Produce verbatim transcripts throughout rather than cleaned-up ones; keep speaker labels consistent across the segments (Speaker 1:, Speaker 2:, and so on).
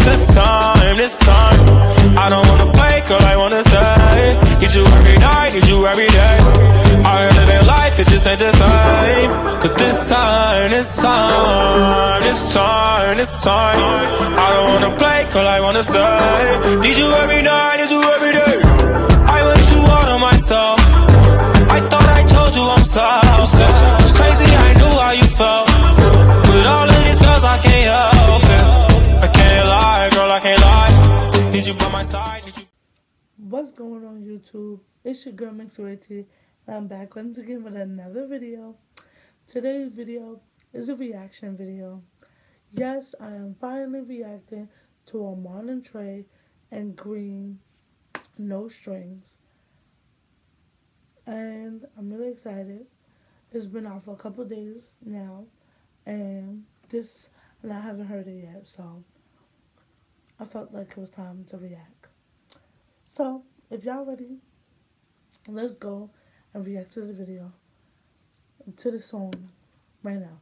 Speaker 1: This time, this time, I don't wanna play, girl, I wanna stay. Need you every night, need you every day. I ain't living life, it just ain't the same. Cause this time, this time, this time, this time, I don't wanna play, girl, I wanna stay. Need you every night, need you every day. I went too hard on myself. I thought I told you I'm selfless. It's crazy, I knew how you felt. With all of these girls, I can't help it. I can't lie, girl, I can't lie. Need you by my side, need you.
Speaker 2: What's going on YouTube? It's your girl Mixority, and I'm back once again with another video. Today's video is a reaction video. Yes, I am finally reacting to Armand and Trey and Green, No Strings. And I'm really excited. It's been out for a couple days now, and this, and I haven't heard it yet, so I felt like it was time to react. So, if y'all ready, let's go and react to the video, to the song, right now.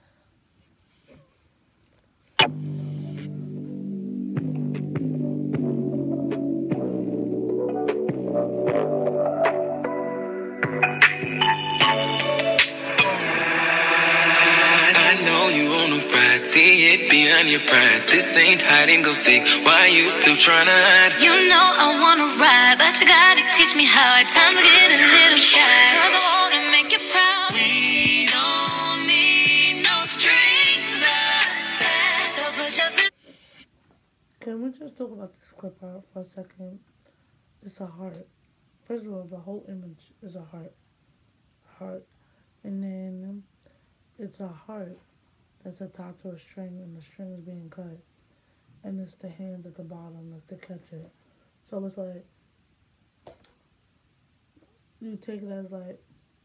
Speaker 3: See it beyond your pride. This ain't hide and go seek. Why you still trying to hide?
Speaker 4: You know I wanna ride, but you gotta teach me how. At times I get a little shy, cause I wanna make you proud. We don't need no strings attached. So put your feet.
Speaker 2: Can we just talk about this clip out for a second? It's a heart. First of all, the whole image is a heart. Heart. And then it's a heart that's attached to a string, and the string is being cut. And it's the hands at the bottom like to catch it. So it's like, you take it as like,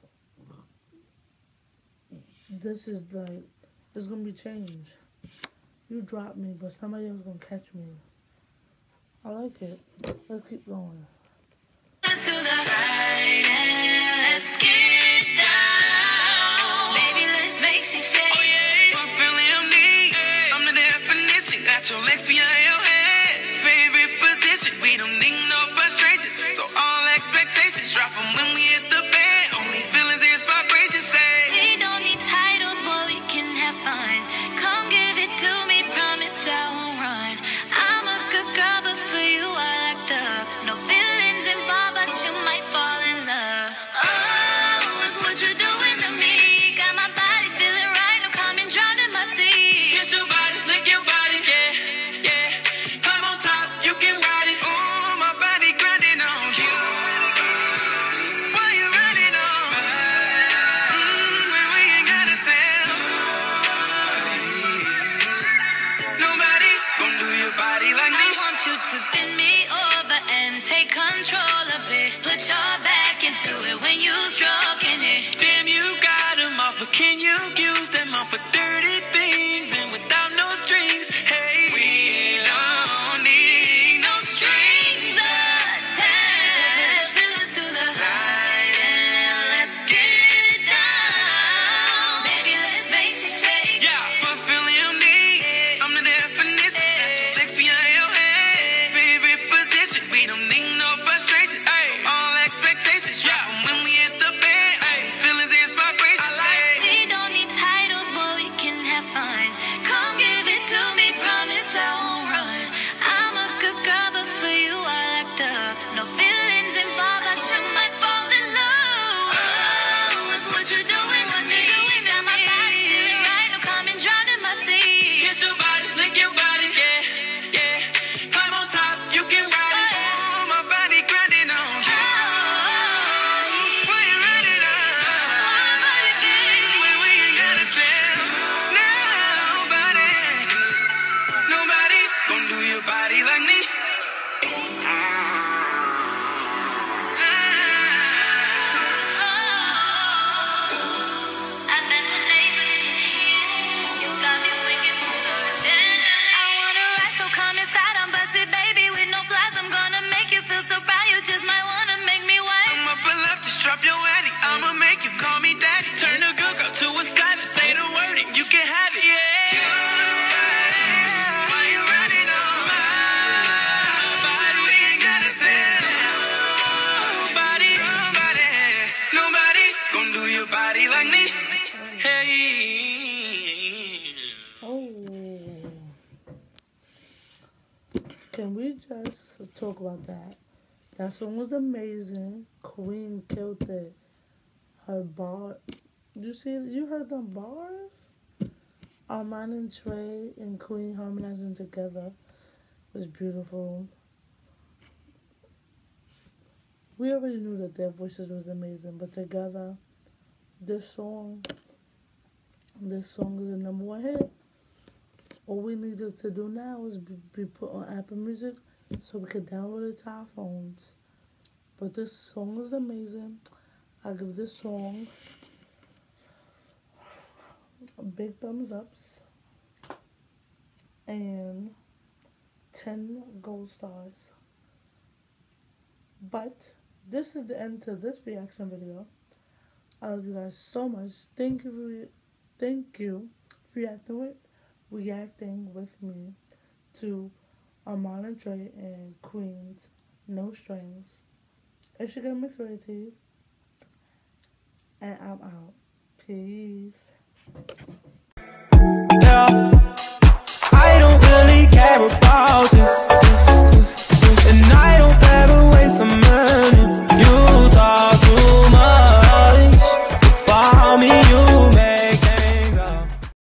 Speaker 2: this is like, it's gonna be change. You drop me, but somebody else gonna catch me. I like it. Let's keep going.
Speaker 4: To the side and let's get down. Baby, let's make she shake.
Speaker 3: Your legs behind your head, favorite position. We don't need no frustrations, so all expectations drop them when we hit the bed. Only feelings is vibrations. Say
Speaker 4: we don't need titles, boy, we can have fun. Come give it to me, promise I won't run. I'm a good girl, but for you I like the no feelings involved, but you might fall in love. Oh, it's what you're doing to me. Got my body feeling right, no coming drowned in my sea.
Speaker 3: Kiss your body, lick your body.
Speaker 4: To bend me over and take control of it. Put your back into it when you stroking it.
Speaker 3: Damn, you got them off, but can you use them off for dirty things and without no strings? Hey, we don't need no strings attached.
Speaker 4: To the side and let's get down. Baby, let's make she shake.
Speaker 3: Yeah, fulfilling your needs. I'm the definition. Got your legs behind your head. We don't need no frustrations, ay. All expectations, yeah. When we hit the bed, ay. Feelings is vibrations, I like.
Speaker 4: We don't need titles, boy, we can have fun. Come give it to me, promise I won't run. I'm a good girl, but for you I like the no feelings involved, but you might fall in love. Oh, it's what you're doing, what you're doing. Got my body feeling right, no coming drowned in my sea.
Speaker 3: Kiss your body, lick your body, yeah, yeah. Climb on top, you can ride. Body like me. Drop your addy, I'ma make you call me daddy. Turn a good girl to a savage, say the word and you can have it, yeah. Why you riding on?
Speaker 2: Can we just talk about that? That song was amazing. Queen killed it. Her bar, you see, you heard them bars? Armand and Trey and Queen harmonizing together was beautiful. We already knew that their voices was amazing, but together, this song, this song is a number one hit. All we needed to do now is be, be put on Apple Music so we could download it to our phones. But this song is amazing. I give this song a big thumbs ups and ten gold stars. But this is the end to this reaction video. I love you guys so much. Thank you for thank you for reacting with reacting with me to Armand and Trey and Queen's No Strings. It's your girl Miss Rarity, and I'm out. Peace.
Speaker 1: Yeah, I don't really care about it.